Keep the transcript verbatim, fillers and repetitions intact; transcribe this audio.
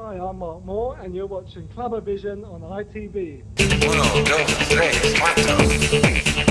Hi, I'm Mark Moore, and you're watching CLUBAVISION on I T V. Uno, dos, tres, cuatro.